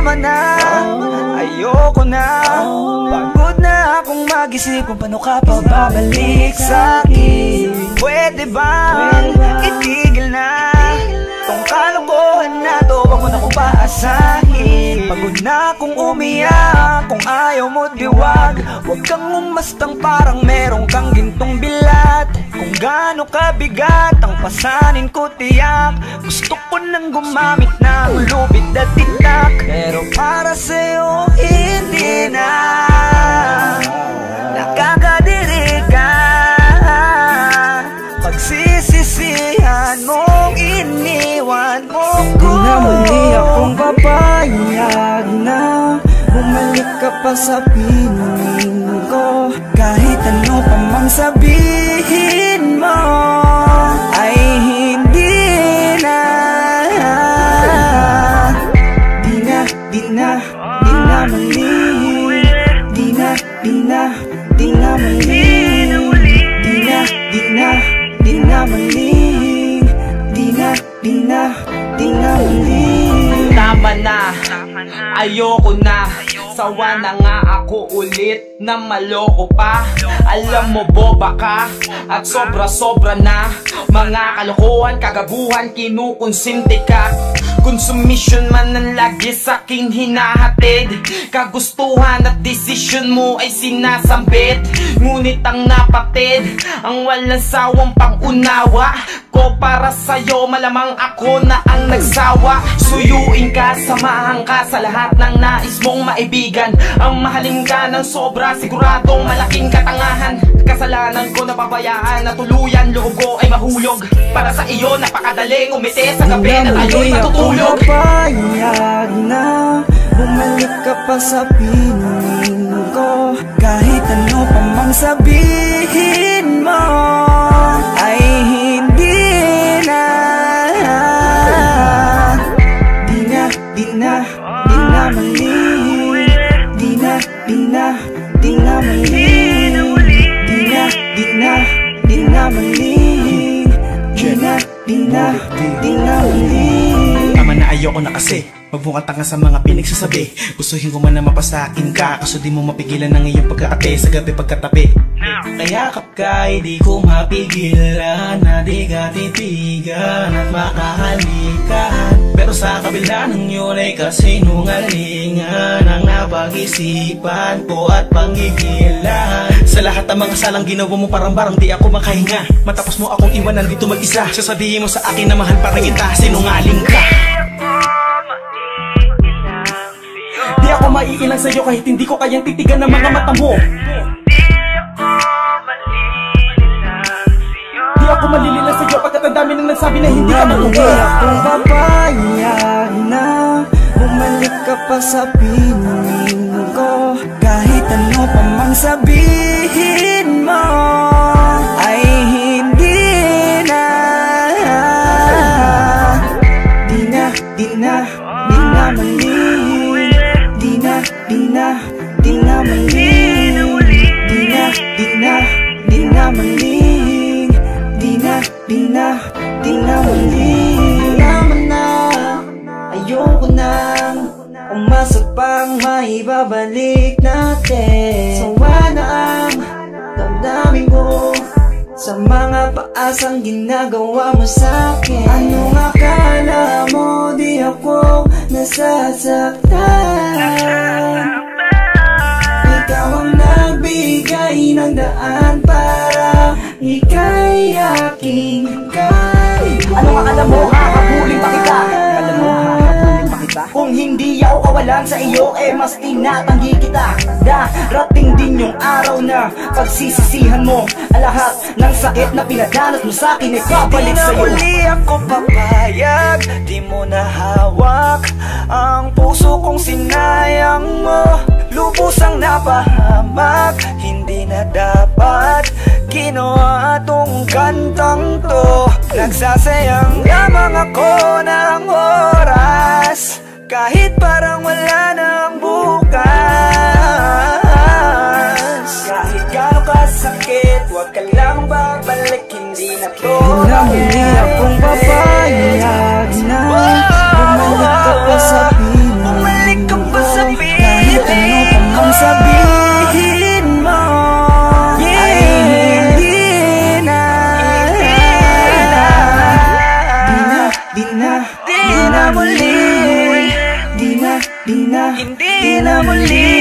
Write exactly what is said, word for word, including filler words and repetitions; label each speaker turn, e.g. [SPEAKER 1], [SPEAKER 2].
[SPEAKER 1] Tama na, ayoko na. Pagod na akong mag-isip kung paano ka pa babalik sa'kin. Pwede bang itigil na tong kalokohan na to, wag mo na kong paasahin. Pagod na akong umiyak, kung ayaw mo diwag. Huwag kang umastang parang meron kang gintong bilat. Kung gaano kabigat ang pasanin ko tiyak. Gusto ko nang gumamit ng lubid at titak, pero para sa'yo hindi na. Nakakadiri ka, pagsisisihan mong iniwan mo ko.
[SPEAKER 2] Hindi na muli akong papayag na bumalik ka pa sa piling ko. Kahit ano pa mang sabihin mo ay hindi na. Di na, di na, di na muli. Di na, di na, di na muli. Di na, di na, di na muli. Di na, di na, di na muli.
[SPEAKER 3] Tama na, ayoko na. Sawa na nga ako ulit na maloko pa. Alam mo boba ka at sobra-sobra na. Mga kalokohan, kagaguhan, kinukonsinti ka. Consumption man ang lagi sa'king hinahatid. Kagustuhan at desisyon mo ay sinasambit. Ngunit ang napatid, ang walang sawang pangunawa ko para sa'yo, malamang ako na ang nagsawa. Suyuin ka, samahan ka sa lahat ng nais mong maibigan. Ang mahalin ka ng sobra, siguradong malaking katangahan. Kasalanan ko napabayaan na tuluyan, loob ko ay mahulog. Para sa iyo, napakadaling umiti sa gabi na tayo'y matutulog.
[SPEAKER 2] Papayag na bumalik ka pa sa piling ko. Kahit ano pa mang sabihin mo ay hindi na. Di na, di na, di na mali. Di na, di na, di na mali. Di na, di na, di na mali. Di na, di na, di na mali.
[SPEAKER 4] Tama na, ayoko na kasi magmukhang tanga sa mga pinagsasabi. Gustuhin ko man na mapasakin ka, kaso di mo mapigilan ang iyong pagkaate sa gabi pagkatabi. Kayakap ka, di ko mapigilan na di ka titigan at makahalikan. Pero sa kabila ng yun ay kasinungalingan ang napag-isipan ko at panggigilan. Sa lahat ng mga salang ginawa mo parang barang di ako makahinga. Matapos mo akong iwanan dito mag-isa, sasabihin mo sa akin na mahal pa rin kita, sinungaling ka. Di ako maiilang sa'yo kahit hindi ko kayang titigan ng mga mata mo. Di ako malililang sa'yo pagkat ang dami nang nagsabi na hindi ka matuwa.
[SPEAKER 2] Hindi akong papayag na bumalik ka pa sa piling ko. Kahit ano pa mang sabihin mo ay hindi na. Di na, di na, di na mali. Di na, di na, di na mali. Di na, di na, di na mali. Di na, di na, di na mali. Tama na, ayoko nang umasa pang maibabalik natin. Sawa na ang damdamin ko sa mga paasang ginagawa mo sa'kin. Anong akala mo di ako nasasaktan? Ikaw ang nagbigay ng daan para ika'y aking kaibigan.
[SPEAKER 3] Anong akala mo, hahabulin pa kita? Alam mo, hahabulin pa kita? Kung hindi ako kawalan sa iyo, eh mas tinatanggi kita. Darating din yung araw na pagsisisihan mo ang lahat ng sakit na pinadanas mo sa'kin ay babalik sa'yo.
[SPEAKER 1] Di na muli ako papayag, di mo na hawak ang puso kong sinayang mo. Lubusang napahamak, hindi na dapat ginawa tong kantang to. Nagsasayang lamang ako ng oras, kahit parang wala nang bukas. Kahit gano'ng kasakit, huwag ka lang babalik, hindi na to.
[SPEAKER 2] Di na muli akong papayag na bumalik ka pa sa piling sasabihin mo ay hindi na. Di na, di na, di na muli. Di na, di na, di na muli.